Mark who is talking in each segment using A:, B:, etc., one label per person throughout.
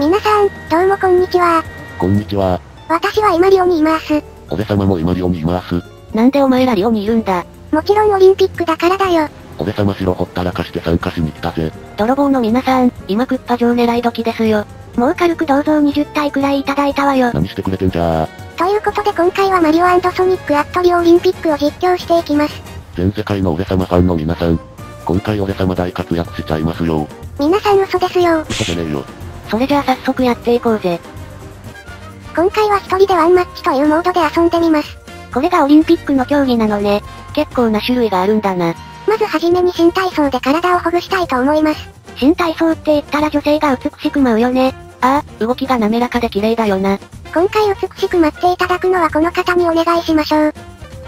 A: 皆さん、どうもこんにちは。
B: こんにちは。
A: 私は今リオにいます。
B: 俺様も今リオにいます。
C: なんでお前らリオにいるんだ。
A: もちろんオリンピックだからだよ。
B: 俺様城ほったらかして参加しに来たぜ。
C: 泥棒の皆さん、今クッパ城狙い時ですよ。もう軽く銅像20体くらいいただいたわよ。
B: 何してくれてんじゃー。
A: ということで今回はマリオ&ソニックアットリオオリンピックを実況していきます。
B: 全世界の俺様ファンの皆さん。今回俺様大活躍しちゃいますよ。
A: 皆さん嘘ですよ。
B: 嘘じゃねえよ。
C: それじゃあ早速やっていこうぜ。
A: 今回は一人でワンマッチというモードで遊んでみます。
C: これがオリンピックの競技なのね。結構な種類があるんだな。
A: まずはじめに新体操で体をほぐしたいと思います。
C: 新体操って言ったら女性が美しく舞うよね。ああ、動きが滑らかで綺麗だよな。
A: 今回美しく舞っていただくのはこの方にお願いしましょう。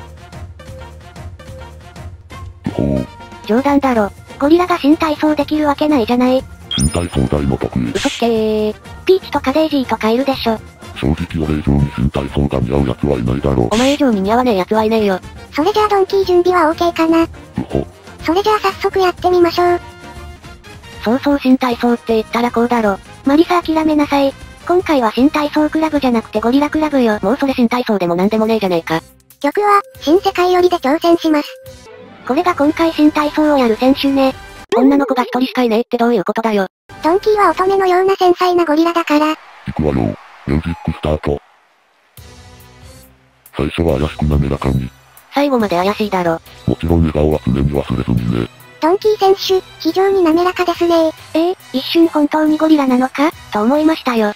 C: 冗談だろ。ゴリラが新体操できるわけないじゃない。
B: 新体操大の得意。
C: 嘘つけー。ピーチとかデイジーとかいるでしょ。
B: 正直俺以上に新体操が似合う奴はいないだろ。
C: お前以上に似合わねえ奴はいねえよ。
A: それじゃあドンキー準備は OK かな。それじゃあ早速やってみましょう。
C: そうそう新体操って言ったらこうだろ。マリサ諦めなさい。今回は新体操クラブじゃなくてゴリラクラブよ。もうそれ新体操でもなんでもねえじゃねえか。
A: 曲は、新世界よりで挑戦します。
C: これが今回新体操をやる選手ね。女の子が一人しかいねえってどういうことだよ。
A: ドンキーは乙女のような繊細なゴリラだから。
B: 行くわよ。ミュージックスタート。最初は怪しく滑らかに。
C: 最後まで怪しいだろ。
B: もちろん笑顔は常に忘れずにね。
A: ドンキー選手、非常に滑らかですね。
C: 一瞬本当にゴリラなのかと思いましたよ。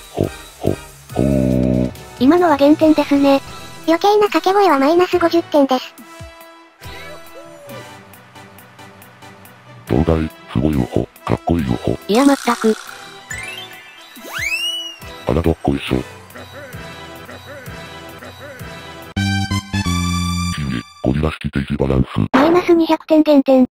C: 今のは減点ですね。
A: 余計な掛け声はマイナス50点です。
B: どうだい、すごいウホ、かっこいいウホ。
C: いや全く。
B: あらどっこいしょ。ゴリラ式定時バランス。
C: マイナス200点減点。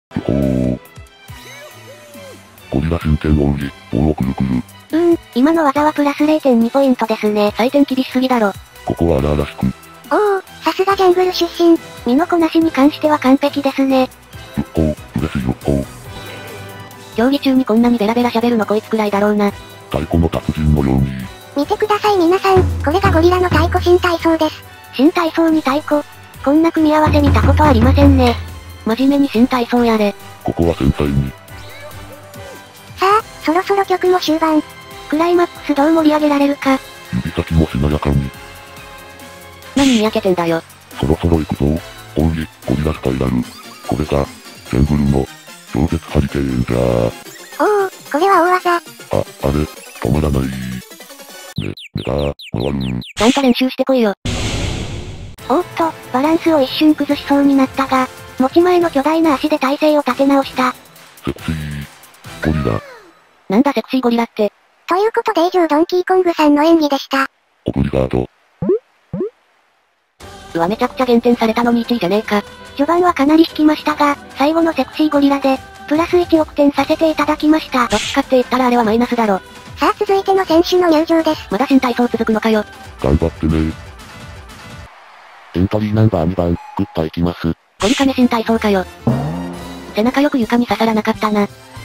B: ゴリラ真剣奥義、棒をくるくる。
C: 今の技はプラス 0.2 ポイントですね。採点厳しすぎだろ。
B: ここは荒々しく。
A: おお、さすがジャングル出身。
C: 身のこなしに関しては完璧ですね。
B: 嬉しい
C: 競技中にこんなにベラベラ喋るのこいつくらいだろうな。
B: 太鼓の達人のように。
A: 見てください皆さん、これがゴリラの太鼓新体操です。
C: 新体操に太鼓。こんな組み合わせ見たことありませんね。真面目に新体操やれ。
B: ここは繊細に。
A: さあ、そろそろ曲も終盤。
C: クライマックスどう盛り上げられるか。
B: 指先もしなやかに。
C: 何にやけてんだよ。
B: そろそろ行くぞ。奥義、ゴリラスパイラル。これが、ジャングルの、超絶ハリケーンじゃー。
A: おお、これは大技。
B: あれ、止まらない。目が、回る。
C: ちゃんと練習してこいよ。おっと、バランスを一瞬崩しそうになったが、持ち前の巨大な足で体勢を立て直した。
B: セクシー、ゴリラ。
C: なんだセクシーゴリラって。
A: ということで以上ドンキーコングさんの演技でした。
B: オブリガード。
C: うわめちゃくちゃ減点されたのに1位じゃねえか。序盤はかなり引きましたが、最後のセクシーゴリラで、プラス1億点させていただきました。どっちかって言ったらあれはマイナスだろ。
A: さあ続いての選手の入場です。
C: まだ新体操続くのかよ。
B: 頑張ってね。エントリーナンバー2番、グッパいきます。
C: ゴリカメ新体操かよ。背中よく床に刺さらなかったな。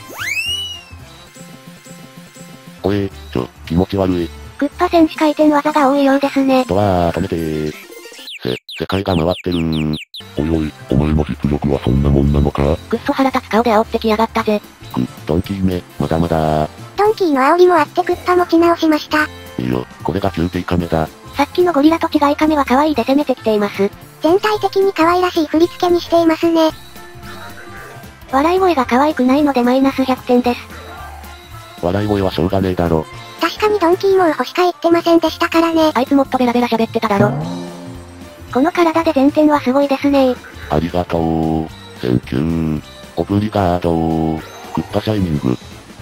B: お気持ち悪い。
C: クッパ選手回転技が多いようですね。
B: 止めてー。世界が回ってるー。おい、お前の実力はそんなもんなのか？
C: くっそ腹立つ顔で煽ってきやがったぜ。
B: ドンキーめ、まだまだー。
A: ドンキーの煽りもあってクッパ持ち直しました。
B: いいよ、これが宮廷カメだ。
C: さっきのゴリラと違いカメは可愛いで攻めてきています。
A: 全体的に可愛らしい振り付けにしていますね。
C: 笑い声が可愛くないのでマイナス100点です。
B: 笑い声はしょうがねえだろ。
A: 確かにドンキーもウホしか言ってませんでしたからね。
C: あいつもっとベラベラ喋ってただろ。この体で前転はすごいですね。
B: ありがとう。センキュー。オブリガードー。クッパシャイニング。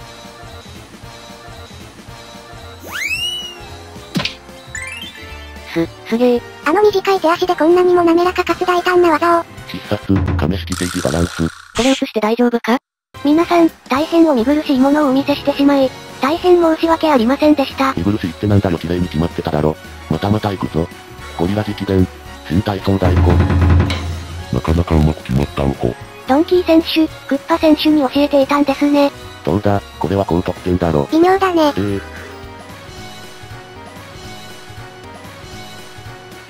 C: すげえ。
A: あの短い手足でこんなにも滑らかかつ大胆な技を。
B: 必殺、亀式定時バランス。
C: これ映して大丈夫か？皆さん、大変お見苦しいものをお見せしてしまい、大変申し訳ありませんでした。
B: 見苦しいってなんだよ綺麗に決まってただろ。また行くぞ。ゴリラ直伝。新体操太鼓。なかなかうまく決まったウホ。
C: ドンキー選手、クッパ選手に教えていたんですね。
B: どうだ、これは高得点だろ。
A: 微妙だね。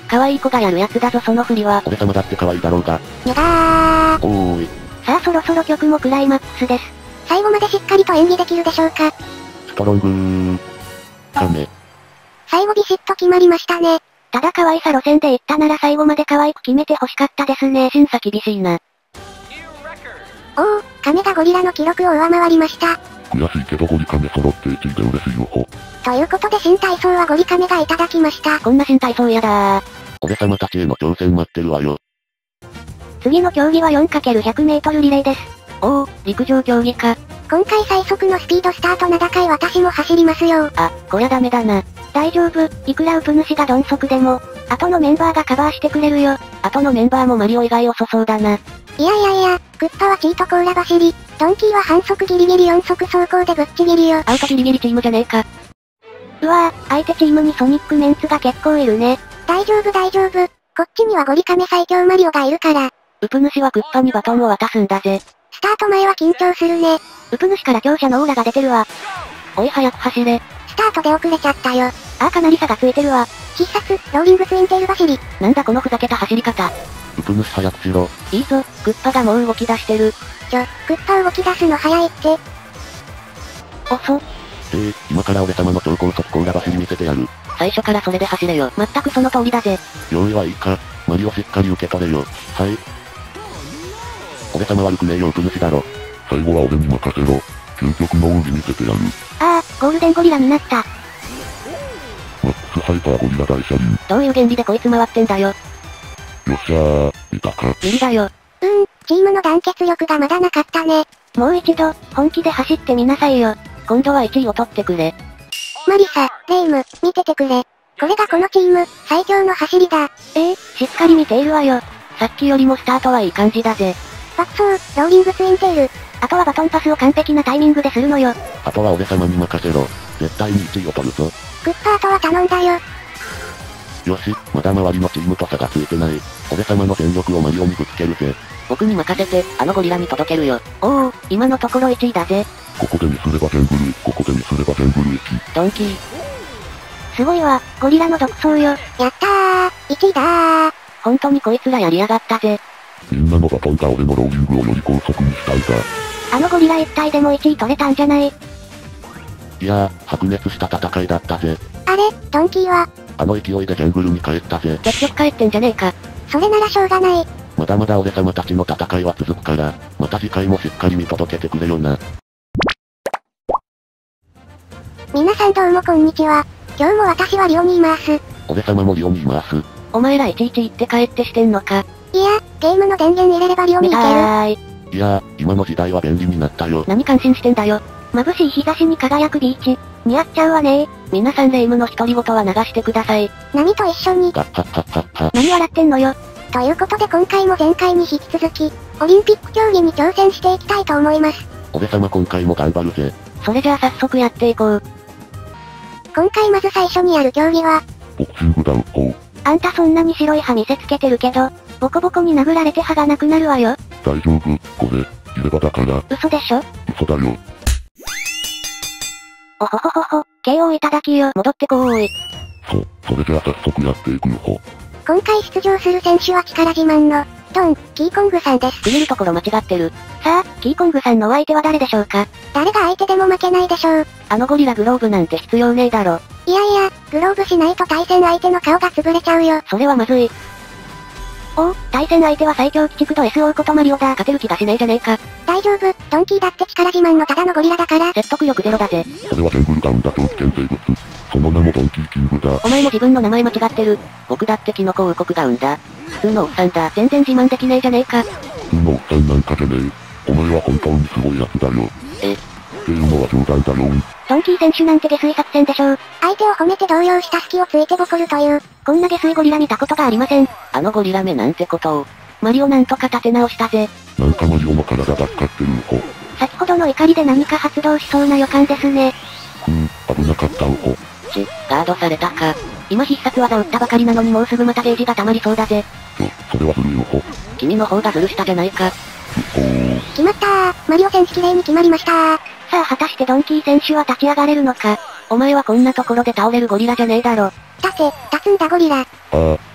C: 可愛い子がやるやつだぞその振りは。
B: 俺様だって可愛いだろうが。
A: にがー。
B: おーい。
C: さあそろそろ曲もクライマックスです。
A: 最後までしっかりと演技できるでしょうか。
B: ストロングー。亀。
A: 最後ビシッと決まりましたね。
C: ただ可愛さ路線で言ったなら最後まで可愛く決めて欲しかったですね。審査厳しいな。
A: おお、亀がゴリラの記録を上回りました。
B: 悔しいけどゴリ亀揃って1位で嬉しいよほ。
A: ということで新体操はゴリ亀がいただきました。
C: こんな新体操やだー。
B: 俺様たちへの挑戦待ってるわよ。
C: 次の競技は 4×100 メートルリレーです。おお、陸上競技か。
A: 今回最速のスピードスタート名高い私も走りますよ。
C: あ、こりゃダメだな。大丈夫、いくらウプ主が鈍足でも、後のメンバーがカバーしてくれるよ。後のメンバーもマリオ以外遅そうだな。
A: いやいやいや、クッパはチートコーラ走り、ドンキーは反則ギリギリ4速走行でぶっちぎりよ。
C: アウトギリギリチームじゃねえか。うわぁ、相手チームにソニックメンツが結構いるね。
A: 大丈夫大丈夫。こっちにはゴリ亀最強マリオがいるから。
C: ウプ主はクッパにバトンを渡すんだぜ。
A: スタート前は緊張するね。
C: ウプ主から強者のオーラが出てるわ。おい早く走れ。
A: スタートで遅れちゃったよ。
C: あーかなり差がついてるわ。
A: 必殺、ローリングツインテール走り。
C: なんだこのふざけた走り方。
B: ウプ主早くしろ。
C: いいぞ、クッパがもう動き出してる。
A: クッパ動き出すの早いって。
C: 遅。
B: 今から俺様の超高速コーラ走り見せてやる。
C: 最初からそれで走れよ。全くその通りだぜ。
B: 用意はいいか。マリオしっかり受け取れよ。はい。俺様悪くねえよウプ主だろ。最後は俺に任せろ。究極の奥義見せてやる。
C: あー、ゴールデンゴリラになった。
B: マックスハイパーゴリラ大車輪。
C: どういう原理でこいつ回ってんだよ。
B: よっしゃー、いたか。
C: 無理だよ。
A: チームの団結力がまだなかったね。
C: もう一度、本気で走ってみなさいよ。今度は1位を取ってくれ。
A: マリサ、レイム、見ててくれ。これがこのチーム、最強の走りだ。
C: しっかり見ているわよ。さっきよりもスタートはいい感じだぜ。
A: 爆走、ローリングツインテール。
C: あとはバトンパスを完璧なタイミングでするのよ。
B: あとは俺様に任せろ。絶対に1位を取るぞ。
A: クッパーとは頼んだよ。
B: よし、まだ周りのチームと差がついてない。俺様の全力をマリオにぶつけるぜ。
C: 僕に任せて、あのゴリラに届けるよ。おお、今のところ1位だぜ。
B: ここでミスれば全部類。ここでミスれば全部類。
C: ドンキー。すごいわ、ゴリラの独走よ。
A: やったー、1位だー。
C: 本当にこいつらやりやがったぜ。
B: みんなのバトンが俺のローリングをより高速にしたいが。
C: あのゴリラ一体でも1位取れたんじゃない？
B: いやー、白熱した戦いだったぜ。
A: あれ、ドンキーは、
B: あの勢いでジャングルに帰ったぜ。
C: 結局帰ってんじゃねえか。
A: それならしょうがない。
B: まだまだ俺様たちの戦いは続くから、また次回もしっかり見届けてくれよな。
A: 皆さんどうもこんにちは。今日も私はリオにいます。
B: 俺様もリオにいます。
C: お前らいちいち言って帰ってしてんのか。
A: いや、ゲームの電源入れればリオに行ける。
B: いやー、今の時代は便利になったよ。
C: 何感心してんだよ。眩しい日差しに輝くビーチ。似合っちゃうわねー。皆さんレイムの独り言は流してください。
A: 波と一緒に。
B: ガッハッハッハッハ。
C: 何笑ってんのよ。
A: ということで今回も前回に引き続き、オリンピック競技に挑戦していきたいと思います。
B: 俺様今回も頑張るぜ。
C: それじゃあ早速やっていこう。
A: 今回まず最初にやる競技は、
B: ボクシングダウンホー。
C: あんたそんなに白い歯見せつけてるけど、ボコボコに殴られて歯がなくなるわよ。
B: 大丈夫、これ、入れ歯だから。
C: 嘘でしょ？
B: 嘘だよ。
C: おほほほほ、KO いただきよ。戻ってこーい。
B: それじゃあ早速やっていくよほ。
A: 今回出場する選手は力自慢の、ドン、キーコングさんです。
C: 入れるところ間違ってる。さあ、キーコングさんのお相手は誰でしょうか？
A: 誰が相手でも負けないでしょう。
C: あのゴリラグローブなんて必要ねえだろ。
A: いやいや、グローブしないと対戦相手の顔が潰れちゃうよ。
C: それはまずい。おお、対戦相手は最強鬼畜度 SO ことマリオだ。勝てる気がしねえじゃねえか。
A: 大丈夫、ドンキーだって力自慢のただのゴリラだから。
C: 説得力ゼロだぜ。
B: これはジャングルダウンだ超危険生物。その名もドンキーキングだ。
C: お前も自分の名前間違ってる。僕だってキノコ王国が生んだ。普通のおっさんだ。全然自慢できねえじゃねえか。
B: 普通のおっさんなんかじゃねえ。お前は本当にすごいやつだよ。っていうのは冗談だよ。
C: ドンキー選手なんて下水作戦でしょう。
A: 相手を褒めて動揺した隙をついてボコるという。
C: こんな下水ゴリラ見たことがありません。あのゴリラ目なんてことを。マリオなんとか立て直したぜ。
B: なんかマリオの体が使ってるほ。
C: 先ほどの怒りで何か発動しそうな予感ですね。
B: 危なかったほ。
C: ガードされたか。今必殺技打ったばかりなのにもうすぐまたゲージが溜まりそうだぜ。
B: それはずるいよほ。
C: 君の方がずるしたじゃないか。
A: 決まったー。マリオ選手綺麗に決まりましたー。
C: さあ果たしてドンキー選手は立ち上がれるのか。お前はこんなところで倒れるゴリラじゃねえだろ。
A: 立つんだゴリラ。
B: ああ、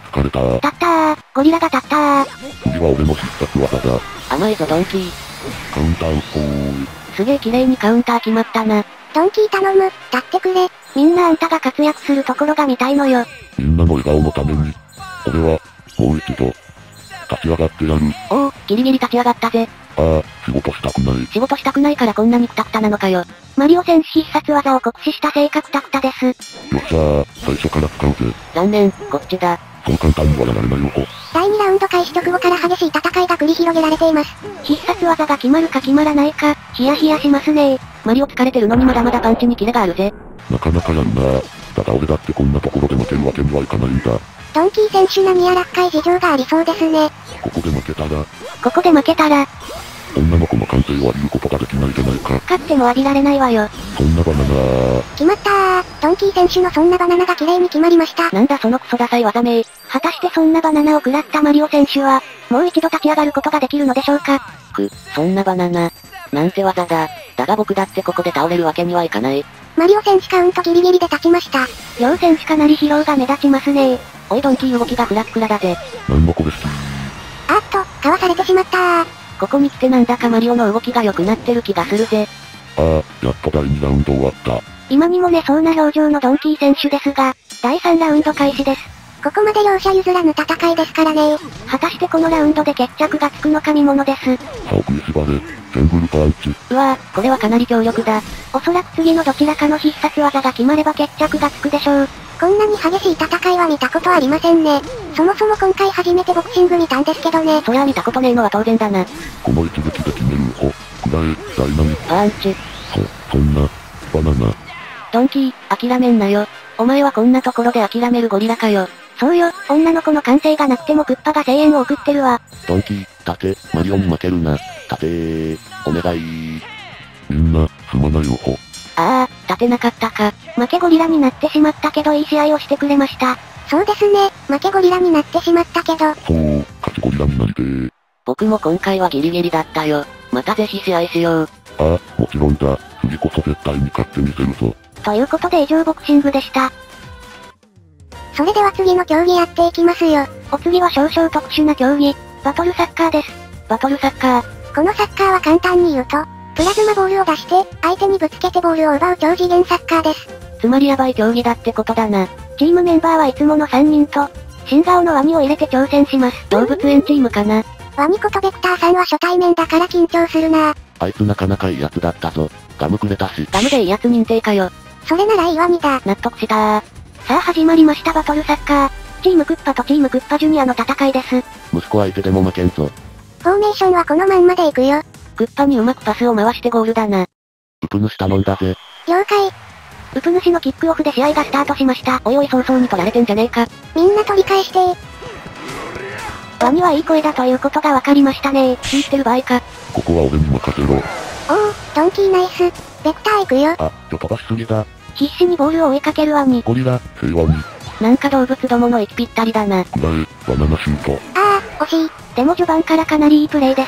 B: 疲れたー。
C: 立ったー、ゴリラが立ったー。
B: 次は俺の必殺技だ。
C: 甘いぞドンキー。
B: カウンター
C: すげえ綺麗にカウンター決まったな。
A: ドンキー頼む、立ってくれ。
C: みんなあんたが活躍するところが見たいのよ。
B: みんなの笑顔のために、俺は、もう一度、立ち上がってやる。
C: おお、ギリギリ立ち上がったぜ。
B: ああ、仕事したくない。
C: 仕事したくないからこんなにクタクタなのかよ。マリオ選手必殺技を酷使した性格クタクタです。
B: よっしゃー、最初から使うぜ。
C: 残念、こっちだ。
B: そう簡単にはやられないよ。
A: 第2ラウンド開始直後から激しい戦いが繰り広げられています。
C: 必殺技が決まるか決まらないか、ヒヤヒヤしますねー。マリオ疲れてるのにまだまだパンチにキレがあるぜ。
B: なかなかやんなー。ただ俺だってこんなところで負けるわけにはいかないんだ。
A: ドンキー選手並みやらっかい事情がありそうですね。
B: ここで負けたら、
C: ここで負けたら、
B: 女の子の感性を浴びることができないじゃないか。
C: 勝っても浴びられないわよ。
B: そんなバナナー。
A: 決まったー。ドンキー選手のそんなバナナが綺麗に決まりました。
C: なんだそのクソダサい技名。果たしてそんなバナナを食らったマリオ選手は、もう一度立ち上がることができるのでしょうか。そんなバナナ。なんて技だ。だが僕だってここで倒れるわけにはいかない。
A: マリオ選手カウントギリギリで立ちました。
C: 両選手かなり疲労が目立ちますね。おいドンキー動きがフラッフラだぜ。
B: なんの子です。
A: あっと、かわされてしまったー。
C: ここに来てなんだかマリオの動きが良くなってる気がするぜ。
B: ああ、やっと第2ラウンド終わった。
C: 今にも寝そうな表情のドンキー選手ですが、第3ラウンド開始です。
A: ここまで両者譲らぬ戦いですからね。
C: 果たしてこのラウンドで決着がつくのか見ものです。
B: 歯を食いしばれ、センブルパンチ。
C: うわぁ、これはかなり強力だ。おそらく次のどちらかの必殺技が決まれば決着がつくでしょう。
A: こんなに激しい戦いは見たことありませんね。そもそも今回初めてボクシング見たんですけどね。
C: そりゃ見たことねえのは当然だな。
B: この一撃で決めるほ、くらえ、ダイナミック。
C: パンチ。
B: そんな、バナナ。
C: ドンキー、諦めんなよ。お前はこんなところで諦めるゴリラかよ。そうよ、女の子の感性がなくてもクッパが声援を送ってるわ。
B: ドンキー、立て、マリオに負けるな。立てー、お願い。みんな、すまないよほ。
C: ああ、立てなかったか。負けゴリラになってしまったけどいい試合をしてくれました。
A: そうですね、負けゴリラになってしまったけど。
B: そう、勝ちゴリラになりてー。
C: 僕も今回はギリギリだったよ。またぜひ試合しよう。
B: ああ、もちろんだ。次こそ絶対に勝ってみせるぞ。
C: ということで以上ボクシングでした。
A: それでは次の競技やっていきますよ。
C: お次は少々特殊な競技、バトルサッカーです。バトルサッカー。
A: このサッカーは簡単に言うと、プラズマボールを出して、相手にぶつけてボールを奪う超次元サッカーです。
C: つまりヤバい競技だってことだな。チームメンバーはいつもの3人と、新顔のワニを入れて挑戦します。動物園チームかな。
A: ワニことベクターさんは初対面だから緊張するな。
B: あいつなかなかいいやつだったぞ。ガムくれたし。
C: ガムでいいやつ認定かよ。
A: それならいいワニだ。
C: 納得したー。さあ始まりましたバトルサッカー。チームクッパとチームクッパジュニアの戦いです。
B: 息子相手でも負けんぞ。
A: フォーメーションはこのまんまでいくよ。
C: クッパにうまくパスを回してゴールだな。
B: ウプ主頼んだぜ。
A: 了解。
C: ウプ主のキックオフで試合がスタートしました。おいおい早々に取られてんじゃねえか。
A: みんな取り返して
C: ワニはいい声だということが分かりましたね。聞いてる場合か。
B: ここは俺に任せろ。
A: おお、ドンキーナイス。ベクター行くよ。
B: あ、飛ばしすぎだ。
C: 必死にボールを追いかけるワニ。
B: ゴリラ、平和に。
C: なんか動物どもの息ぴったりだな。
B: くらえ、バナナシュート。
A: ああ、惜しい。
C: でも序盤からかなりいいプレーです。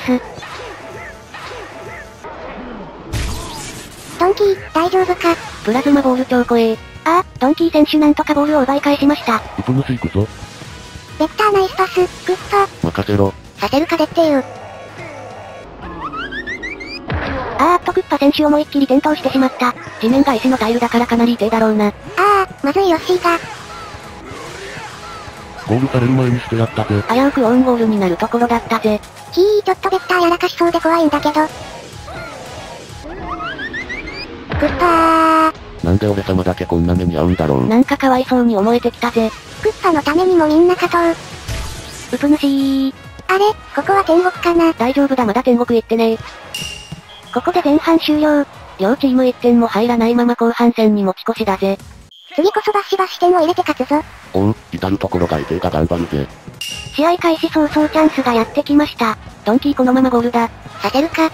A: ドンキー、大丈夫か。
C: プラズマボール超怖え。ああ、ドンキー選手なんとかボールを奪い返しました。
B: ウプ主行くぞ。
A: ベクターナイスパス、クッパ。
B: 任せろ。
A: させるかでっていう。
C: クッパ選手思いっきり転倒してしまった。地面が石のタイルだからかなり痛いだろうな。
A: ああ、まずいヨッシーが。
B: ゴールされる前にしてやったぜ。
C: 危うくオウンゴールになるところだったぜ。
A: ちょっとベクターやらかしそうで怖いんだけど。クッパー。
B: なんで俺様だけこんな目に遭うんだろう。
C: なんかかわいそうに思えてきたぜ。
A: クッパのためにもみんな勝とう。
C: ウプ主
A: あれ、ここは天国かな。
C: 大丈夫だまだ天国行ってね。ここで前半終了。両チーム1点も入らないまま後半戦に持ち越しだぜ。
A: 次こそバッシバシ点を入れて勝つぞ。
B: おう、至るところがいてが頑張るぜ。
C: 試合開始早々チャンスがやってきました。ドンキーこのままゴールだ。
A: させるか。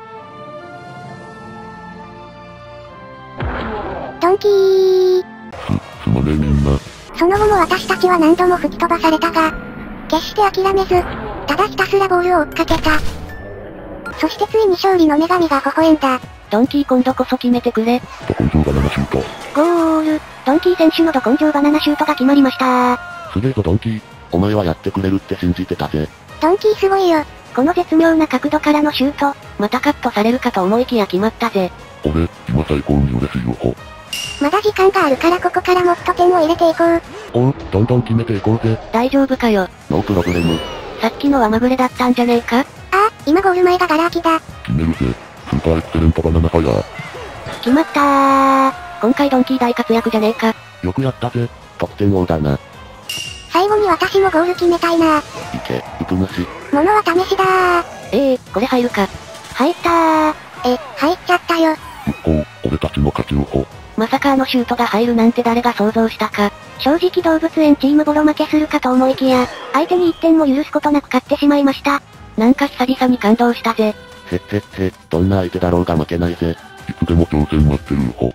A: ドンキー。
B: すまねえみんな。
A: その後も私たちは何度も吹き飛ばされたが、決して諦めず、ただひたすらボールを追っかけた。そしてついに勝利の女神が微笑んだ。
C: ドンキー今度こそ決めてくれ。
B: ど根性バナナシュート。
C: ゴール。ドンキー選手のど根性バナナシュートが決まりました。
B: すげえぞドンキー。 お前はやってくれるって信じてたぜ。
A: ドンキーすごいよ。
C: この絶妙な角度からのシュート、またカットされるかと思いきや決まったぜ。
B: 俺、今最高に嬉しいよほ。
A: まだ時間があるからここからもっと点を入れていこう。
B: おう、どんどん決めていこうぜ。
C: 大丈夫かよ。
B: ノープロブレム。
C: さっきのはまぐれだったんじゃねえか？
A: 今ゴール前がガラ空きだ。
B: 決めるぜ。スーパーエクセレントバナナファイヤー。
C: 決まったー。今回ドンキー大活躍じゃねえか。
B: よくやったぜ。得点王だな。
A: 最後に私もゴール決めたいな。
B: いけ、ウプ主。
A: 物は試しだー。
C: これ入るか。入ったー。
A: 入っちゃったよ。
B: 復興、俺たちの勝ちをほ。
C: まさかあのシュートが入るなんて誰が想像したか。正直動物園チームボロ負けするかと思いきや、相手に1点も許すことなく勝ってしまいました。なんか久々に感動したぜ。
B: どんな相手だろうが負けないぜ。いつでも挑戦待ってるほ。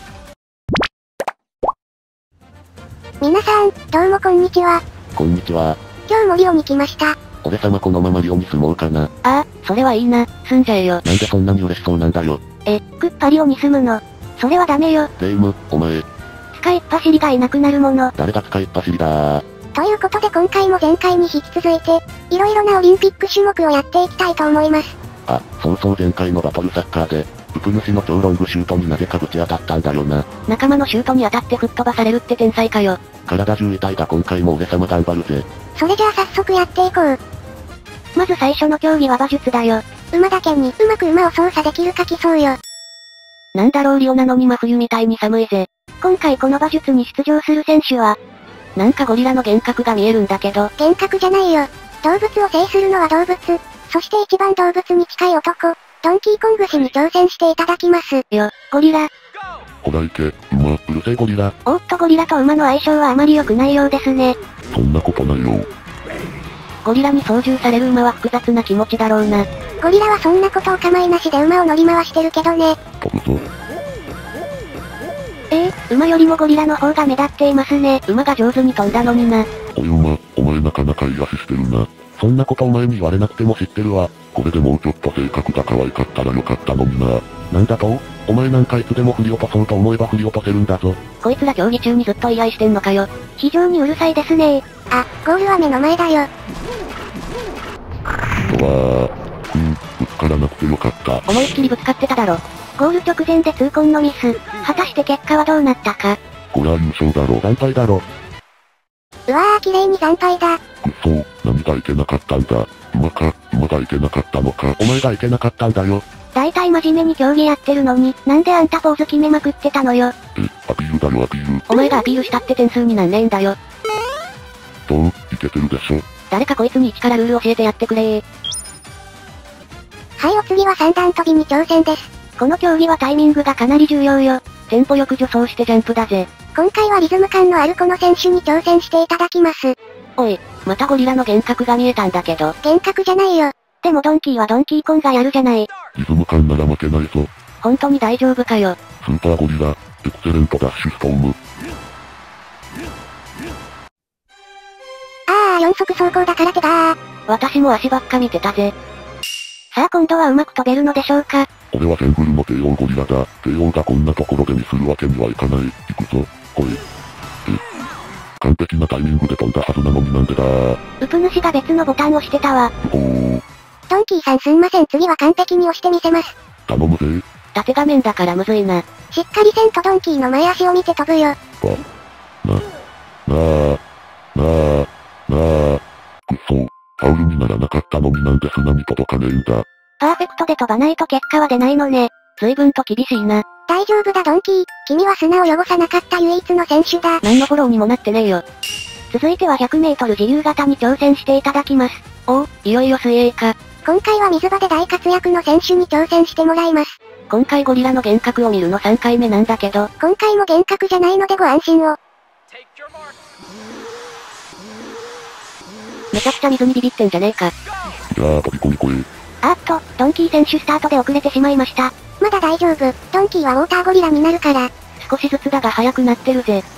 A: 皆さん、どうもこんにちは。
B: こんにちは。
A: 今日もリオに来ました。
B: 俺様このままリオに住もうかな。
C: それはいいな、住んじゃえよ。
B: なんでそんなに嬉しそうなんだよ。
C: クッパリオに住むの。それはダメよ。
B: レイム、お前。
C: 使いっ走りがいなくなるもの。
B: 誰が使いっ走りだー。
A: ということで今回も前回に引き続いて、いろいろなオリンピック種目をやっていきたいと思います。
B: そう前回のバトルサッカーで、ウプ主の超ロングシュートになぜかぶち当たったんだよな。
C: 仲間のシュートに当たって吹っ飛ばされるって天才かよ。
B: 体中痛いが今回も俺様頑張るぜ。
A: それじゃあ早速やっていこう。
C: まず最初の競技は馬術だよ。
A: 馬だけにうまく馬を操作できるか競うよ。
C: なんだろうリオなのに真冬みたいに寒いぜ。今回この馬術に出場する選手は、なんかゴリラの幻覚が見えるんだけど。
A: 幻覚じゃないよ。動物を制するのは動物。そして一番動物に近い男、ドンキーコング氏に挑戦していただきます。
C: ゴリラ。
B: ほら行け、馬、うるせえゴリラ。
C: おっとゴリラと馬の相性はあまり良くないようですね。
B: そんなことないよ。
C: ゴリラに操縦される馬は複雑な気持ちだろうな。
A: ゴリラはそんなことお構いなしで馬を乗り回してるけどね。
B: 飛ぶぞ。
C: 馬よりもゴリラの方が目立っていますね。馬が上手に飛んだのにな。
B: おい馬、お前なかなかいい足してるな。そんなことお前に言われなくても知ってるわ。これでもうちょっと性格が可愛かったらよかったのにな。なんだと？お前なんかいつでも振り落とそうと思えば振り落とせるんだぞ。
C: こいつら競技中にずっと言い合いしてんのかよ。非常にうるさいですね。
A: ゴールは目の前だよ。
B: ぶつからなくてよかった。
C: 思いっきりぶつかってただろ。ゴール直前で痛恨のミス。果たして結果はどうなったか。
B: こりゃ優勝だろ。惨敗だろ。
A: うわー綺麗に惨敗だ。
B: くっそー、何がいけなかったんだ。馬がいけなかったのか。お前がいけなかったんだよ。
C: だいたい真面目に競技やってるのに、なんであんたポーズ決めまくってたのよ。
B: アピールだよアピール。
C: お前がアピールしたって点数になんねえんだよ。
B: どう、いけてるでしょ。
C: 誰かこいつに一からルール教えてやってくれー。
A: はい、お次は三段跳びに挑戦です。
C: この競技はタイミングがかなり重要よ。テンポよく助走してジャンプだぜ。
A: 今回はリズム感のあるこの選手に挑戦していただきます。
C: おい、またゴリラの幻覚が見えたんだけど。
A: 幻覚じゃないよ。
C: でもドンキーはドンキーコンがやるじゃない。
B: リズム感なら負けないぞ。
C: 本当に大丈夫かよ。
B: スーパーゴリラ、エクセレントダッシュストーム。
A: 4速走行だから手が
C: 私も足ばっか見てたぜ。さあ今度はうまく飛べるのでしょうか。
B: 俺はジャングルの帝王ゴリラだ。帝王がこんなところでミスるわけにはいかない。行くぞ、来い。完璧なタイミングで飛んだはずなのになんでだー。
C: ウプ主が別のボタンを押してたわ。
A: ドンキーさんすんません次は完璧に押してみせます。
B: 頼むぜ。
C: 縦画面だからむずいな。
A: しっかりせんとドンキーの前足を見て飛ぶよ。
B: くっそー。ファウルにならなかったのになんで砂に届かねえんだ。
C: パーフェクトで飛ばないと結果は出ないのね。随分と厳しいな。
A: 大丈夫だドンキー。君は砂を汚さなかった唯一の選手だ。
C: 何のフォローにもなってねえよ。続いては100メートル自由形に挑戦していただきます。いよいよ水泳か。
A: 今回は水場で大活躍の選手に挑戦してもらいます。
C: 今回ゴリラの幻覚を見るの3回目なんだけど。
A: 今回も幻覚じゃないのでご安心を。
C: めちゃくちゃ水にビビってんじゃねえか。
B: 飛び込み来い。
C: ドンキー選手スタートで遅れてしまいました。
A: まだ大丈夫。ドンキーはウォーターゴリラになるから。
C: 少しずつだが速くなってるぜ。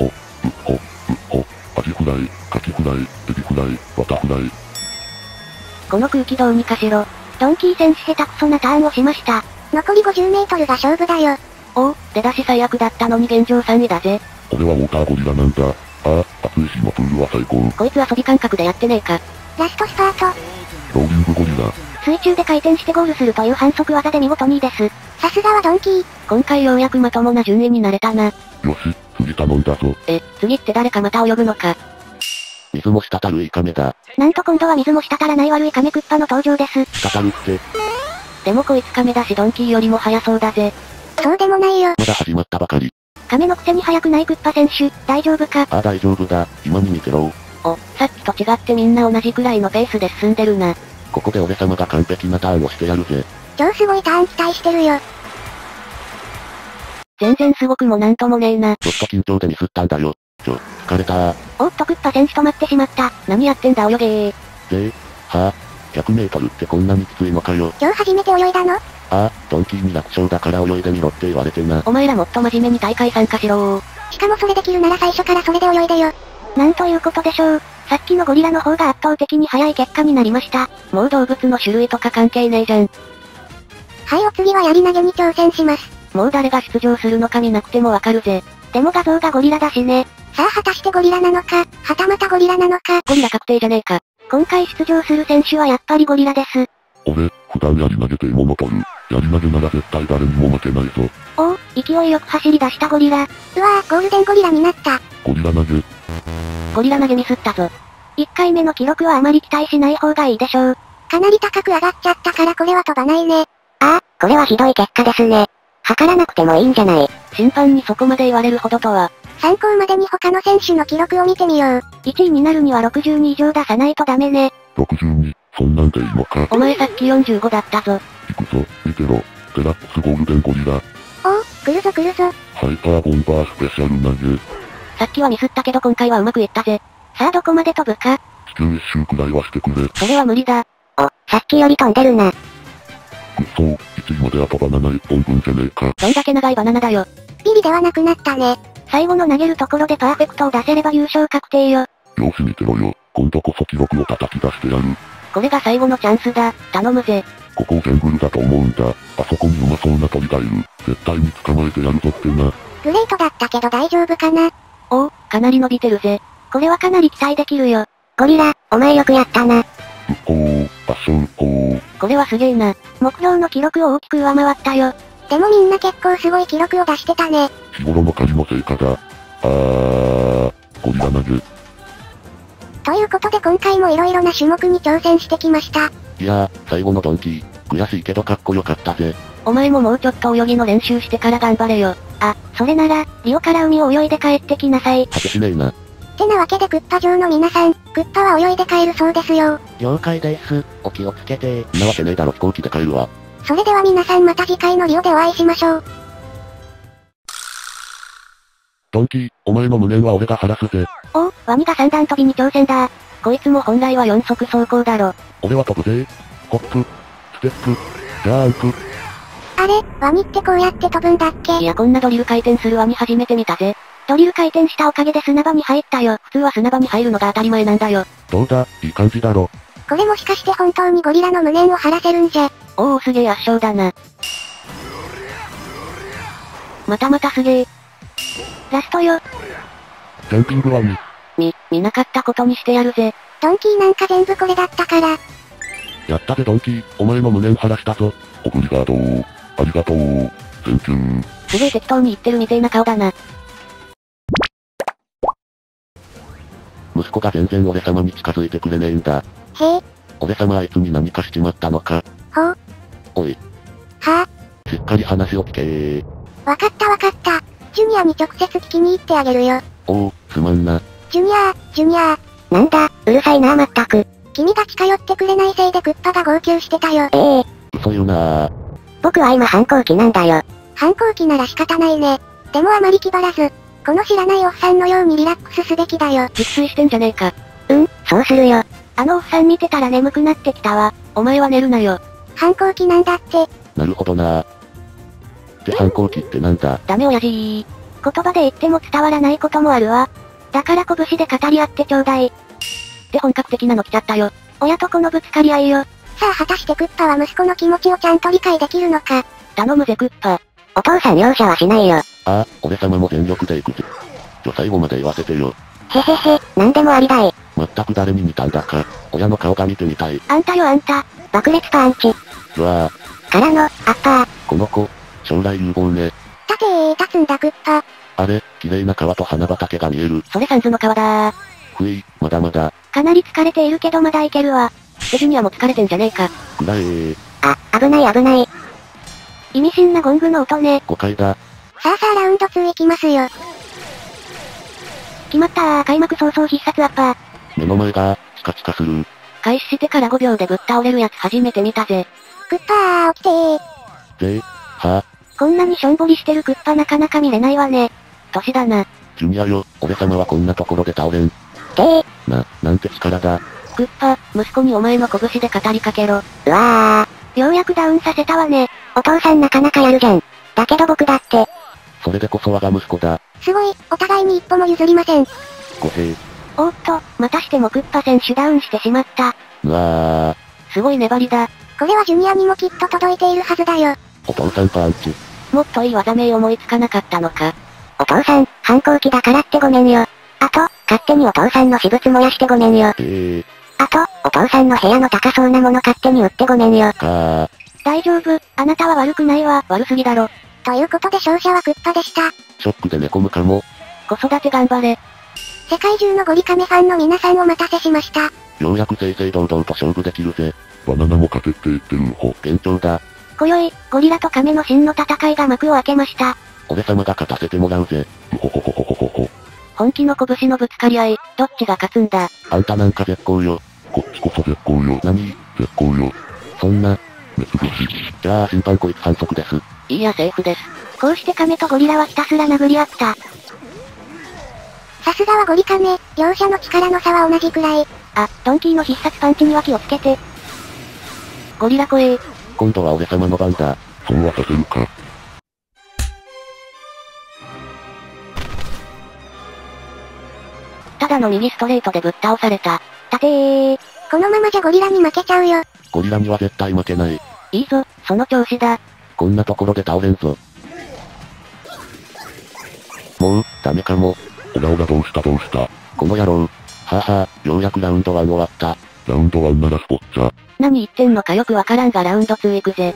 B: アジフライ、カキフライ、エビフライ、バタフライ。
C: この空気どうにかしろ。ドンキー選手下手くそなターンをしました。
A: 残り50メートルが勝負だよ。
C: 出だし最悪だったのに現状3位だぜ。
B: 俺はウォーターゴリラなんだ。 ああ、暑い日のプールは最高。
C: こいつ遊び感覚でやってねえか。
A: ラストスパート。
B: ローリングゴリラ。
C: 水中で回転してゴールするという反則技で見事2位です。
A: さすがはドンキー。
C: 今回ようやくまともな順位になれたな。
B: よし、次頼んだぞ。
C: 次って誰かまた泳ぐのか。
B: 水も滴るイカメだ。
C: なんと今度は水も滴らない悪いカメクッパの登場です。
B: 滴るって。
C: でもこいつカメだしドンキーよりも速そうだぜ。
A: そうでもないよ。
B: まだ始まったばかり。
C: カメのくせに速くないクッパ選手、大丈夫か？
B: ああ大丈夫だ、今に見てろ。
C: お、さっきと違ってみんな同じくらいのペースで進んでるな。
B: ここで俺様が完璧なターンをしてやるぜ。
A: 超すごいターン期待してるよ。
C: 全然すごくもなんともねえな。
B: ちょっと緊張でミスったんだよ。疲れたー。
C: おっとクッパ選手止まってしまった。何やってんだ泳げー。
B: はぁ、100メートルってこんなにきついのかよ。
A: 今日初めて泳いだの？
B: ああ、ドンキーに楽勝だから泳いでみろって言われてな。
C: お前らもっと真面目に大会参加しろー。
A: しかもそれできるなら最初からそれで泳いでよ。
C: なんということでしょう。さっきのゴリラの方が圧倒的に速い結果になりました。もう動物の種類とか関係ねえじゃん。
A: はいお次は槍投げに挑戦します。
C: もう誰が出場するのか見なくてもわかるぜ。でも画像がゴリラだしね。
A: さあ果たしてゴリラなのか、はたまたゴリラなのか。
C: ゴリラ確定じゃねえか。今回出場する選手はやっぱりゴリラです。
B: 俺、普段槍投げて獲物取る。槍投げなら絶対誰にも負けないぞ。
C: おお、勢いよく走り出したゴリラ。
A: うわぁ、ゴールデンゴリラになった。
B: ゴリラ投げ。
C: ゴリラ投げミスったぞ。1回目の記録はあまり期待しない方がいいでしょう。
A: かなり高く上がっちゃったからこれは飛ばないね。
C: ああ、これはひどい結果ですね。測らなくてもいいんじゃない。審判にそこまで言われるほどとは。
A: 参考までに他の選手の記録を見てみよう。
C: 1位になるには62以上出さないとダメね。
B: 62、そんなんでいいのか。
C: お前さっき45だったぞ。
B: 行くぞ、見てろ。デラックスゴールデンゴリラ。
A: おお、来るぞ来るぞ。
B: ハイパーボンバースペシャル投げ。
C: さっきはミスったけど今回はうまくいったぜ。さあどこまで飛ぶか。
B: 地球一周くらいはしてくれ。
C: それは無理だ。お、さっきより飛んでるな。
B: くっそー、1位まであとバナナ1本分じゃねえか。
C: どんだけ長いバナナだよ。
A: ビリではなくなったね。
C: 最後の投げるところでパーフェクトを出せれば優勝確定よ。
B: よし見てろよ。今度こそ記録を叩き出してやる。
C: これが最後のチャンスだ。頼むぜ。
B: ここをジャングルだと思うんだ。あそこにうまそうな鳥がいる。絶対に捕まえてやるぞってな。
A: グレートだったけど大丈夫かな。
C: おお、かなり伸びてるぜ。これはかなり期待できるよ。ゴリラ、お前よくやったな。
B: うっほー、圧勝うっほー。
C: これはすげえな。目標の記録を大きく上回ったよ。
A: でもみんな結構すごい記録を出してたね。
B: 日頃の狩りの成果だ。ゴリラ投げ。
A: ということで今回も色々な種目に挑戦してきました。
B: いやー、最後のドンキー、悔しいけどかっこよかったぜ。
C: お前ももうちょっと泳ぎの練習してから頑張れよ。あ、それなら、リオから海を泳いで帰ってきなさい。
B: 果てしねえな。
A: ってなわけでクッパ城の皆さん、クッパは泳いで帰るそうですよ。
B: 了解です。お気をつけて。なわけねえだろ飛行機で帰るわ。
A: それでは皆さんまた次回のリオでお会いしましょう。
B: ドンキー、お前の無念は俺が晴らすぜ。
C: おお、ワニが三段跳びに挑戦だ。こいつも本来は4速走行だろ。
B: 俺は飛ぶぜ。ホップ、ステップ、ジャンプ。
A: あれ、ワニってこうやって飛ぶんだっけ？
C: いやこんなドリル回転するワニ初めて見たぜ。ドリル回転したおかげで砂場に入ったよ。普通は砂場に入るのが当たり前なんだよ。
B: どうだ、いい感じだろ。
A: これもしかして本当にゴリラの無念を晴らせるんじゃ。
C: おおすげえ圧勝だな。またまたすげえ。ラストよ。
B: ジャンピングワニ。
C: 見なかったことにしてやるぜ。
A: ドンキーなんか全部これだったから。
B: やったぜドンキー、お前の無念晴らしたぞ。オブリガードー。ありがとう。センキュー。
C: すげえ適当に言ってるみてえな顔だな。
B: 息子が全然俺様に近づいてくれねえんだ。
A: へえ。
B: 俺様あいつに何かしちまったのか。
A: ほう。
B: おい。
A: は
B: ぁ、しっかり話を聞けー。
A: わかったわかった。ジュニアに直接聞きに行ってあげるよ。
B: おお、すまんな。
A: ジュニア。
C: なんだ、うるさいなまったく。
A: 君が近寄ってくれないせいでクッパが号泣してたよ。
B: 嘘言うなー。
C: 僕は今反抗期なんだよ。
A: 反抗期なら仕方ないね。でもあまり気張らず、この知らないおっさんのようにリラックスすべきだよ。
C: 熟睡してんじゃねえか。そうするよ。あのおっさん見てたら眠くなってきたわ。お前は寝るなよ。
A: 反抗期なんだって。
B: なるほどなー。で反抗期ってなんだ？
C: ダメ親父ー。言葉で言っても伝わらないこともあるわ。だから拳で語り合ってちょうだい。って本格的なの来ちゃったよ。親と子のぶつかり合いよ。
A: さあ果たしてクッパは息子の気持ちをちゃんと理解できるのか。
C: 頼むぜクッパ。お父さん容赦はしないよ。
B: ああ、俺様も全力で行くぜ。最後まで言わせてよ。
A: へへへ、なんでもありだい。
B: まったく誰に似たんだか。親の顔が見てみたい。
A: あんたよあんた。爆裂パンチ。
B: うわ
A: からの、アッパー。
B: この子、将来有望ね。
A: 立つんだクッパ。
B: あれ、綺麗な川と花畑が見える。
C: それサンズの川だー。
B: ふい、まだまだ。
C: かなり疲れているけどまだいけるわ。スジュニアも疲れてんじゃねえか。
B: くらえー。
A: 危ない危ない。
C: 意味深なゴングの音ね。
B: 誤解だ。
A: さあラウンド2行きますよ。
C: 決まったー、開幕早々必殺アッパー。
B: 目の前が、チカチカする。
C: 開始してから5秒でぶっ倒れるやつ初めて見たぜ。
A: クッパー起きてー。
B: は
C: こんなにしょんぼりしてるクッパなかなか見れないわね。年だな。
B: ジュニアよ、俺様はこんなところで倒れん。なんて力だ。
C: クッパ、息子にお前の拳で語りかけろ。
A: うわ
C: ようやくダウンさせたわね。
A: お父さんなかなかやるじゃん。だけど僕だって。
B: それでこそ我が息子だ。
A: すごい、お互いに一歩も譲りません。
B: ご兵。
C: おっと、またしてもクッパ選手ダウンしてしまった。
B: うわ
C: すごい粘りだ。
A: これはジュニアにもきっと届いているはずだよ。
B: お父さんパンチ。
C: もっといい技名思いつかなかったのか。
A: お父さん、反抗期だからってごめんよ。あと、勝手にお父さんの私物燃やしてごめんよ。あと、お父さんの部屋の高そうなもの勝手に売ってごめんよ。
C: 大丈夫、あなたは悪くないわ。悪すぎだろ。
A: ということで勝者はクッパでした。
B: ショックで寝込むかも。
C: 子育て頑張れ。
A: 世界中のゴリカメファンの皆さんお待たせしました。
B: ようやく正々堂々と勝負できるぜ。バナナも勝てって言ってるほ。幻聴だ。
C: 今宵、ゴリラとカメの真の戦いが幕を開けました。
B: 俺様が勝たせてもらうぜ。うほほほほほほほ。
C: 本気の拳のぶつかり合い、どっちが勝つんだ。
B: あんたなんか絶好よ。こっちこそ絶好よ。絶好よ。そんな、滅ぼし。じゃあ審判こいつ反則です。
C: いいやセーフです。こうしてカメとゴリラはひたすら殴り合った。
A: さすがはゴリカメ、両者の力の差は同じくらい。
C: あ、ドンキーの必殺パンチには気をつけて。ゴリラ怖え。
B: 今度は俺様の番だ。そうはさせるか。
C: ただの右ストレートでぶっ倒された。縦ー。
A: このままじゃゴリラに負けちゃうよ。
B: ゴリラには絶対負けない。
C: いいぞ、その調子だ。
B: こんなところで倒れんぞ。もう、ダメかも。オラどうしたこの野郎。はぁはぁ、ようやくラウンド1終わった。ラウンド1ならスポッチャ。
C: 何言ってんのかよくわからんがラウンド2行くぜ。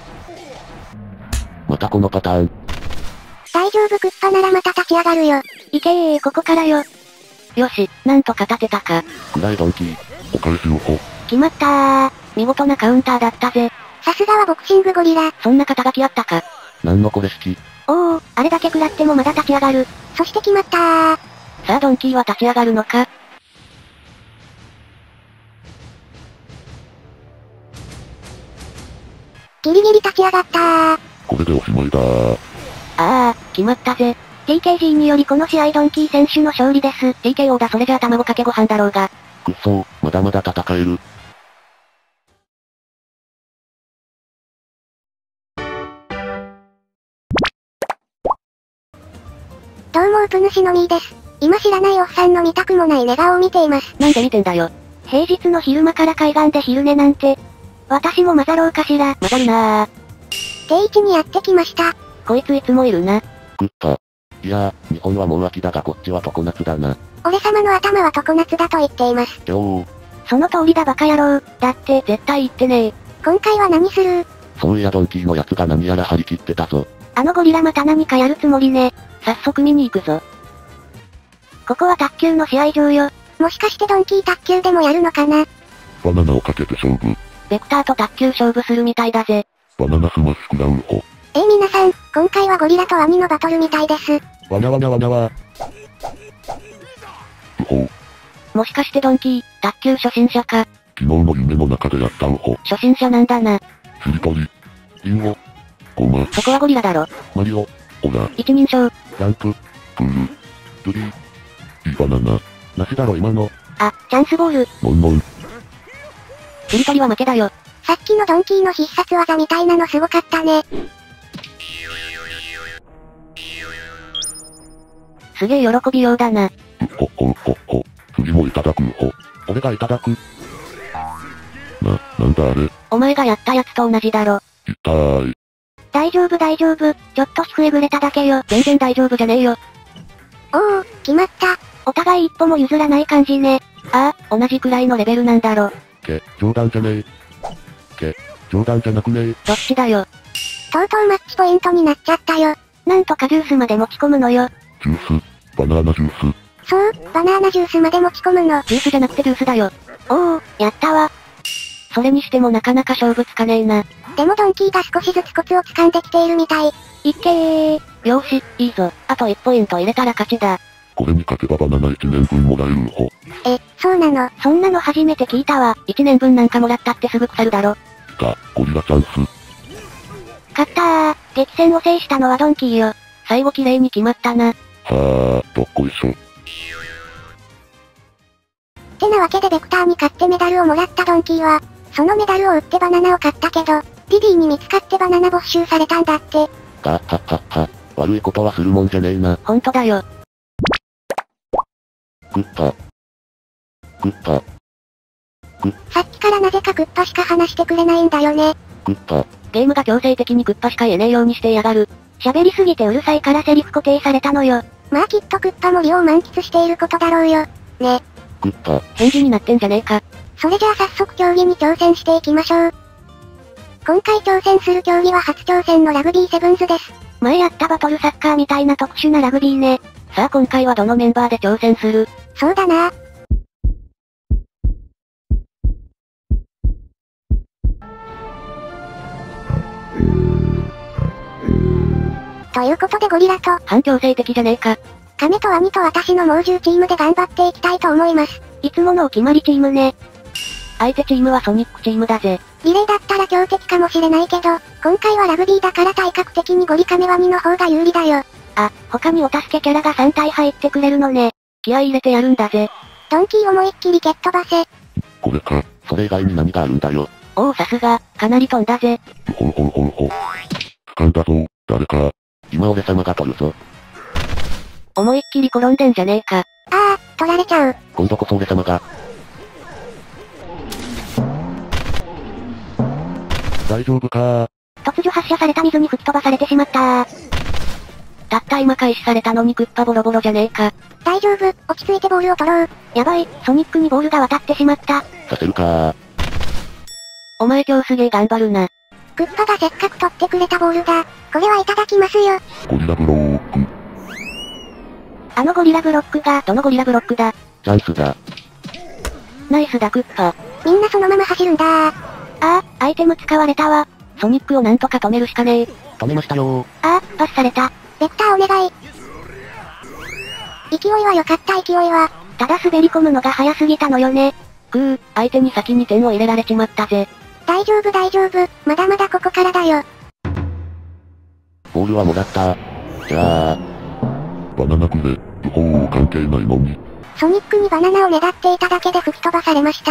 B: またこのパターン。
A: 大丈夫クッパならまた立ち上がるよ。
C: いけー、ここからよ。よし、なんとか立てたか。
B: くらいドンキー。お返しをほ。
C: 決まったー。見事なカウンターだったぜ。
A: さすがはボクシングゴリラ。
C: そんな肩書きあったか。
B: なんのこれ式。
C: おー、あれだけ食らってもまだ立ち上がる。
A: そして決まったー。
C: さあドンキーは立ち上がるのか。
A: ギリギリ立ち上がったー。
B: これでおしまいだー。
C: 決まったぜ。TKG によりこの試合ドンキー選手の勝利です。TKO だそれじゃあ卵かけご飯だろうが。
B: くっそー、まだまだ戦える。
A: どうもウプ主のみーです。今知らないおっさんの見たくもない寝顔を見ています。
C: なんで見てんだよ。平日の昼間から海岸で昼寝なんて。私も混ざろうかしら。混ざるなー。
A: 定位置にやってきました。
C: こいついつもいるな。
B: グッパ。いやー、日本はもう秋だがこっちは常夏だな。
A: 俺様の頭は常夏だと言っています。
C: その通りだバカ野郎。だって絶対言ってねえ。
A: 今回は何する？
B: そういやドンキーのやつが何やら張り切ってたぞ。
C: あのゴリラまた何かやるつもりね。早速見に行くぞ。ここは卓球の試合場よ。
A: もしかしてドンキー卓球でもやるのかな？
B: バナナをかけて勝負。
C: ベクターと卓球勝負するみたいだぜ。
B: バナナスマッシュクラウンホ。
A: 皆さん、今回はゴリラとワニのバトルみたいです。
B: わなわなわなわ。うほう。
C: もしかしてドンキー、卓球初心者か。
B: 昨日の夢の中でやったうほ。
C: 初心者なんだな。
B: しりとり。リンゴ。ゴマ。
C: そこはゴリラだろ。
B: マリオ。オラ。
C: 一人称。
B: ランプ。プール。ツリー。いいバナナ。なしだろ今の。
C: あ、チャンスボール。
B: ノンノン。
C: しりとりは負けだよ。
A: さっきのドンキーの必殺技みたいなのすごかったね。
C: すげえ喜びようだな。
B: ほ。次もいただくほ。俺がいただく。なんだあれ。
C: お前がやったやつと同じだろ。
B: 痛い。
A: 大丈夫。ちょっとひふえぐれただけよ。
C: 全然大丈夫じゃねえよ。
A: おお、決まった。
C: お互い一歩も譲らない感じね。ああ、同じくらいのレベルなんだろ。
B: 冗談じゃねえ。冗談じゃなくねえ。
C: どっちだよ。
A: とうとうマッチポイントになっちゃったよ。
C: なんとかジュースまで持ち込むのよ。
B: ジュース、バナナジュース。
A: そう、バナナジュースまで持ち込むの。
C: ジュースじゃなくてジュースだよ。おお、やったわ。それにしてもなかなか勝負つかねえな。
A: でもドンキーが少しずつコツを掴んできているみたい。
C: いっけー。よーし、いいぞ。あと1ポイント入れたら勝ちだ。
B: これに勝てばバナナ1年分もらえるほ。
A: そうなの。
C: そんなの初めて聞いたわ。1年分なんかもらったってすぐ腐るだろ。
B: ゴリラチャンス。
C: 勝ったー。激戦を制したのはドンキーよ。最後綺麗に決まったな。
B: どっこいしょ。
A: てなわけでベクターに勝ってメダルをもらったドンキーは、そのメダルを売ってバナナを買ったけど、リリーに見つかってバナナ没収されたんだって。
B: 悪いことはするもんじゃねえな。
C: ほんとだよ。
B: グッパ。
A: さっきからなぜかクッパしか話してくれないんだよね。
B: グッパ。
C: ゲームが強制的にクッパしか言えねえようにしてやがる。喋りすぎてうるさいからセリフ固定されたのよ。
A: まあきっとクッパも利を満喫していることだろうよ。ね。
B: グッパ。
C: 返事になってんじゃねえか。
A: それじゃあ早速競技に挑戦していきましょう。今回挑戦する競技は初挑戦のラグビーセブンズです。
C: 前やったバトルサッカーみたいな特殊なラグビーね。さあ今回はどのメンバーで挑戦する？
A: そうだな。ということでゴリラと、
C: 反強制的じゃねえか。
A: カメとワニと私の猛獣チームで頑張っていきたいと思います。
C: いつものお決まりチームね。相手チームはソニックチームだぜ。
A: リレーだったら強敵かもしれないけど、今回はラグビーだから体格的にゴリカメワニの方が有利だよ。
C: あ、他にお助けキャラが3体入ってくれるのね。気合い入れてやるんだぜ。
A: ドンキー思いっきり蹴っ飛ばせ。
B: これか、それ以外に何があるんだよ。
C: おおさすが、かなり飛んだぜ。
B: ほ。掴んだぞ、誰か。今俺様が取るぞ。
C: 思いっきり転んでんじゃねえか。
A: 取られちゃう。
B: 今度こそ俺様が。大丈夫か
C: 突如発射された水に吹き飛ばされてしまったたった今開始されたのにクッパボロボロじゃねえか。
A: 大丈夫、落ち着いてボールを取ろう。
C: やばい、ソニックにボールが渡ってしまった。
B: させるか
C: お前今日すげえ頑張るな。
A: クッパがせっかく取ってくれたボールだ。これはいただきますよ。
B: ゴリラブロック。
C: あのゴリラブロックが、どのゴリラブロックだ。
B: チャンスだ。
C: ナイスだクッパ。
A: みんなそのまま走るんだ。
C: アイテム使われたわ。ソニックをなんとか止めるしかねえ。
B: 止めましたよ
C: パスされた。
A: ベクターお願い。勢いは良かった勢いは。
C: ただ滑り込むのが早すぎたのよね。相手に先に点を入れられちまったぜ。
A: 大丈夫。まだまだここからだよ。
B: ボールはもらった。じゃあ。バナナくれ。関係ないのに。
A: ソニックにバナナをねだっていただけで吹き飛ばされました。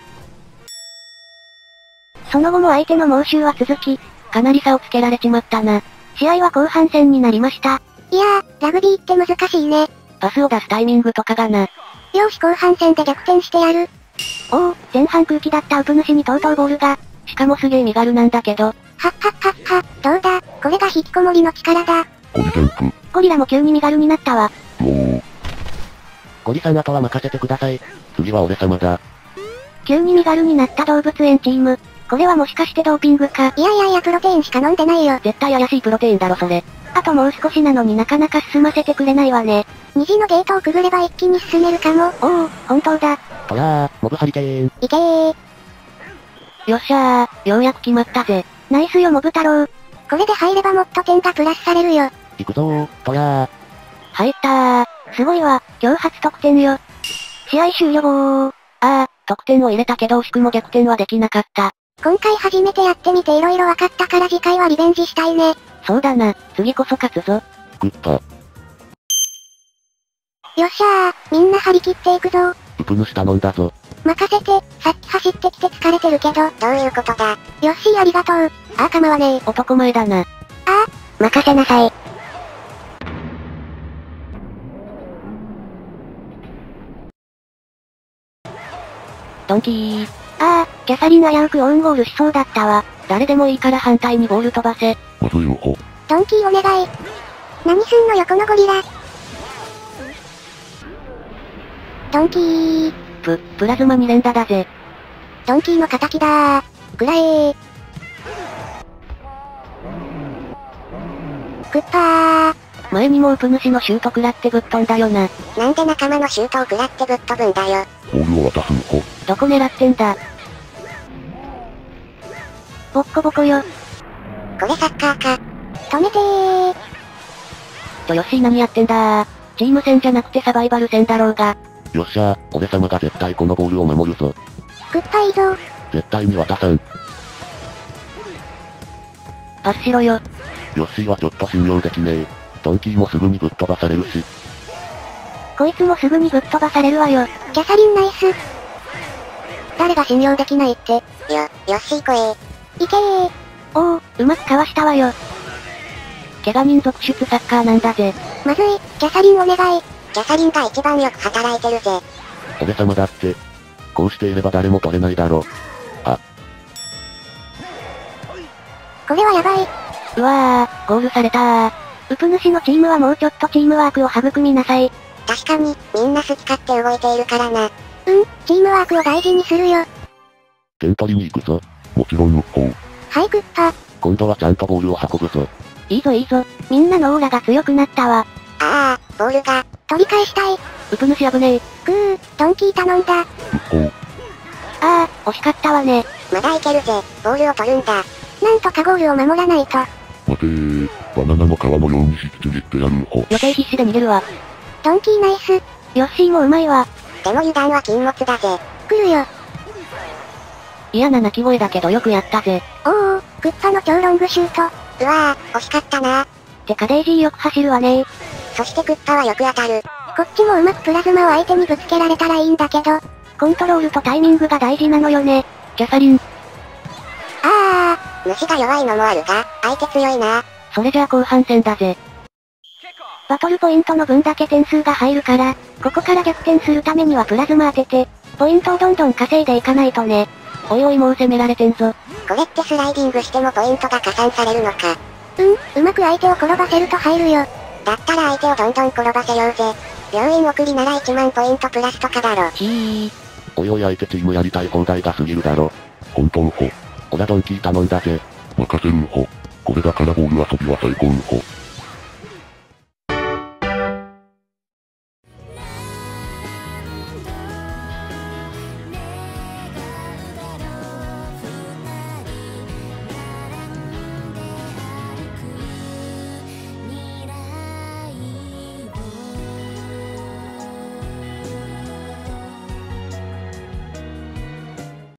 C: その後も相手の猛襲は続き、かなり差をつけられちまったな。試合は後半戦になりました。
A: いやー、ラグビーって難しいね。
C: パスを出すタイミングとかがな。
A: よし後半戦で逆転してやる。
C: 前半空気だったウプ主にとうとうボールが。しかもすげえ身軽なんだけど。
A: どうだ、これが引きこもりの力だ。
B: ゴリジャンプ。
C: ゴリラも急に身軽になったわ。
B: ゴリさんあとは任せてください。次は俺様だ。
C: 急に身軽になった動物園チーム。これはもしかしてドーピングか。
A: いやプロテインしか飲んでないよ。
C: 絶対怪しいプロテインだろそれ。あともう少しなのになかなか進ませてくれないわね。
A: 虹のゲートをくぐれば一気に進めるかも。
C: 本当だ。
B: とやー、モブハリケーン。
A: いけー。
C: よっしゃー、ようやく決まったぜ。ナイスよモブ太郎。
A: これで入ればもっと点がプラスされるよ。
B: 行くぞー、とやー。
C: 入ったー。すごいわ、今日初得点よ。試合終了。得点を入れたけど惜しくも逆転はできなかった。
A: 今回初めてやってみて色々分かったから次回はリベンジしたいね。
C: そうだな、次こそ勝つぞ。
B: グッパ。
A: よっしゃー、みんな張り切っていくぞ。
B: ウプ主頼んだぞ。
A: 任せて、さっき走ってきて疲れてるけど。どういうことだ。よっしーありがとう。構わねえ。
C: 男前だな。
A: 任せなさい。
C: ドンキー。キャサリン危うくオウンゴールしそうだったわ。誰でもいいから反対にボール飛ばせ。
B: まずいよ。
A: ドンキーお願い。何すんのよこのゴリラ。 ドンキー。
C: プラズマ2連打だぜ。
A: ドンキーの仇だー。くらえー。クッパー。
C: 前にもウプ主のシュート食らってぶっ飛んだよな。
A: なんで仲間のシュートを食らってぶっ飛ぶんだよ。
B: ボールを渡すんほ。
C: どこ狙ってんだ。ボッコボコよ。
A: これサッカーか。止めてー。
C: ヨッシー何やってんだー。チーム戦じゃなくてサバイバル戦だろうが。
B: よっしゃー、俺様が絶対このボールを守るぞ。
A: クッパいいぞ。
B: 絶対に渡さん。
C: パスしろよ。
B: ヨッシーはちょっと信用できねえ。ドンキーもすぐにぶっ飛ばされるし。
A: こいつもすぐにぶっ飛ばされるわよ。キャサリンナイス。誰が信用できないって。よっしーこえ。いけー。
C: おー、うまくかわしたわよ。怪我人続出サッカーなんだぜ。
A: まずい、キャサリンお願い。キャサリンが一番よく働いてるぜ。
B: 俺様だって。こうしていれば誰も取れないだろ。あ。
A: これはやばい。
C: うわー、ゴールされたー。ウプ主のチームはもうちょっとチームワークを育みなさい。
A: 確かに、みんな好き勝手動いているからな。チームワークを大事にするよ。
B: 点取りに行くぞ。もちろんこう。
A: はいクッパ。
B: 今度はちゃんとボールを運ぶぞ。
C: いいぞいいぞ、みんなのオーラが強くなったわ。
A: ああ、ボールが、取り返したい。
C: ウプ主危ねえ。
A: ドンキー頼んだ。
C: ああ、惜しかったわね。
A: まだいけるぜ、ボールを取るんだ。なんとかゴールを守らないと。
B: 待てー、バナナの皮のように引きちぎってやるほ。
C: 予定必死で逃げるわ。
A: ドンキーナイス。
C: ヨッシーもうまいわ。
A: でも油断は禁物だぜ。来るよ。
C: 嫌な鳴き声だけどよくやったぜ。
A: おお、クッパの超ロングシュート。うわー、惜しかったなー。
C: てかデイジーよく走るわねー。
A: そしてクッパはよく当たる。こっちもうまくプラズマを相手にぶつけられたらいいんだけど。
C: コントロールとタイミングが大事なのよね。キャサリン。
A: あー、虫が弱いのもあるが、相手強いな。
C: それじゃあ後半戦だぜ。バトルポイントの分だけ点数が入るから、ここから逆転するためにはプラズマ当てて、ポイントをどんどん稼いでいかないとね。おいおいもう攻められてんぞ。
A: これってスライディングしてもポイントが加算されるのか。うまく相手を転ばせると入るよ。だったら相手をどんどん転ばせようぜ。病院送りなら1万ポイントプラスとかだろ。
B: おいおい相手チームやりたい放題が過ぎるだろ。本当ほ。俺ドンキー頼んだぜ。任せるほ。これだからボール遊びは最高ほ。